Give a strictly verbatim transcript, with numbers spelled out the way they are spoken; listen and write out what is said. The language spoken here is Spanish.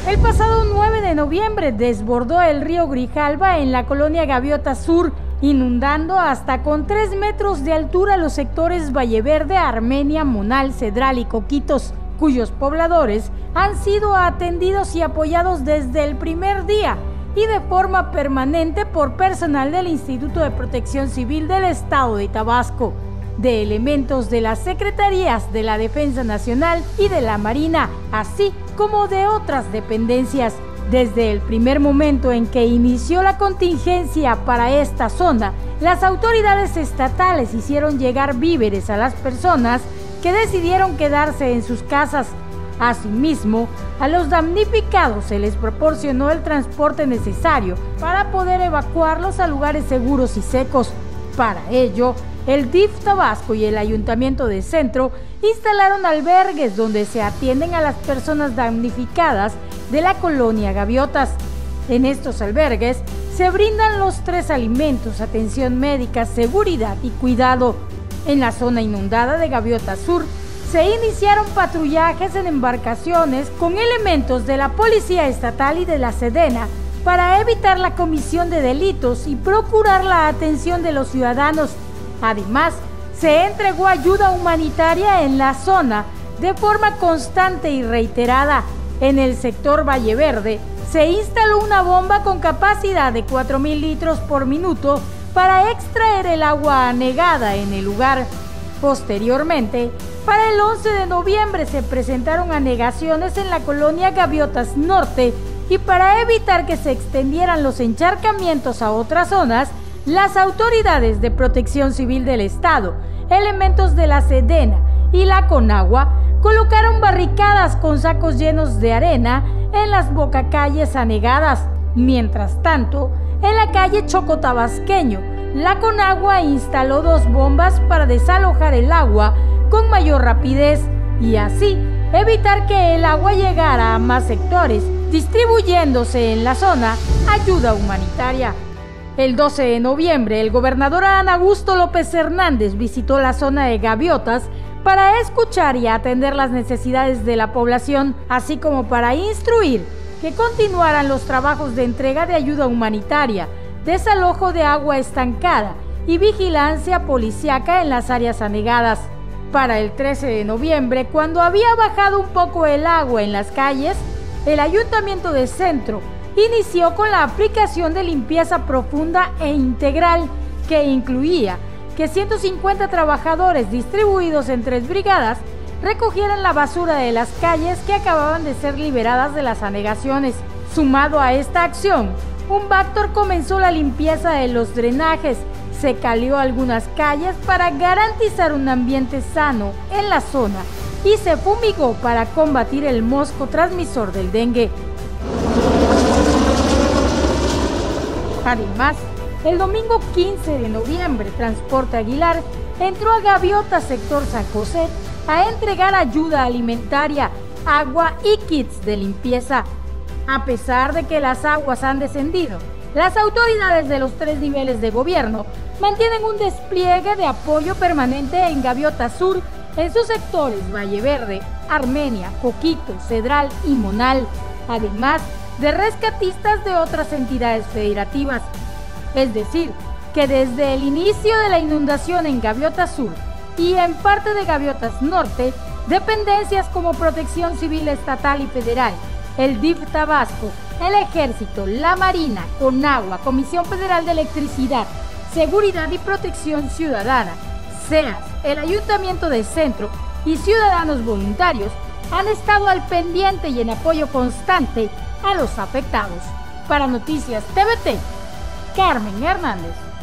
El pasado nueve de noviembre desbordó el río Grijalva en la colonia Gaviota Sur, inundando hasta con tres metros de altura los sectores Valleverde, Armenia, Monal, Cedral y Coquitos, cuyos pobladores han sido atendidos y apoyados desde el primer día y de forma permanente por personal del Instituto de Protección Civil del Estado de Tabasco, de elementos de las Secretarías de la Defensa Nacional y de la Marina, así como de otras dependencias. Desde el primer momento en que inició la contingencia para esta zona, las autoridades estatales hicieron llegar víveres a las personas que decidieron quedarse en sus casas. Asimismo, a los damnificados se les proporcionó el transporte necesario para poder evacuarlos a lugares seguros y secos. Para ello, el D I F Tabasco y el Ayuntamiento de Centro instalaron albergues donde se atienden a las personas damnificadas de la colonia Gaviotas. En estos albergues se brindan los tres alimentos, atención médica, seguridad y cuidado. En la zona inundada de Gaviota Sur se iniciaron patrullajes en embarcaciones con elementos de la Policía Estatal y de la Sedena para evitar la comisión de delitos y procurar la atención de los ciudadanos. Además, se entregó ayuda humanitaria en la zona de forma constante y reiterada. En el sector Valleverde se instaló una bomba con capacidad de cuatro mil litros por minuto para extraer el agua anegada en el lugar. Posteriormente, para el once de noviembre se presentaron anegaciones en la colonia Gaviotas Norte y para evitar que se extendieran los encharcamientos a otras zonas, las autoridades de Protección Civil del Estado, elementos de la Sedena y la Conagua colocaron barricadas con sacos llenos de arena en las bocacalles anegadas. Mientras tanto, en la calle Chocotabasqueño, la Conagua instaló dos bombas para desalojar el agua con mayor rapidez y así evitar que el agua llegara a más sectores, distribuyéndose en la zona ayuda humanitaria. El doce de noviembre, el gobernador Adán Augusto López Hernández visitó la zona de Gaviotas para escuchar y atender las necesidades de la población, así como para instruir que continuaran los trabajos de entrega de ayuda humanitaria, desalojo de agua estancada y vigilancia policíaca en las áreas anegadas. Para el trece de noviembre, cuando había bajado un poco el agua en las calles, el Ayuntamiento de Centro inició con la aplicación de limpieza profunda e integral que incluía que ciento cincuenta trabajadores distribuidos en tres brigadas recogieran la basura de las calles que acababan de ser liberadas de las anegaciones. Sumado a esta acción, un Bactor comenzó la limpieza de los drenajes, se calió algunas calles para garantizar un ambiente sano en la zona y se fumigó para combatir el mosco transmisor del dengue. Además, el domingo quince de noviembre, Transporte Aguilar entró a Gaviota, sector San José, a entregar ayuda alimentaria, agua y kits de limpieza. A pesar de que las aguas han descendido, las autoridades de los tres niveles de gobierno mantienen un despliegue de apoyo permanente en Gaviota Sur, en sus sectores Valleverde, Armenia, Coquitos, Cedral y Monal, además de rescatistas de otras entidades federativas. Es decir, que desde el inicio de la inundación en Gaviota Sur y en parte de Gaviotas Norte, dependencias como Protección Civil Estatal y Federal, el D I F Tabasco, el Ejército, la Marina, Conagua, Comisión Federal de Electricidad, Seguridad y Protección Ciudadana, C E A S, el Ayuntamiento de Centro y ciudadanos voluntarios han estado al pendiente y en apoyo constante a los afectados. Para Noticias T V T, Carmen Hernández.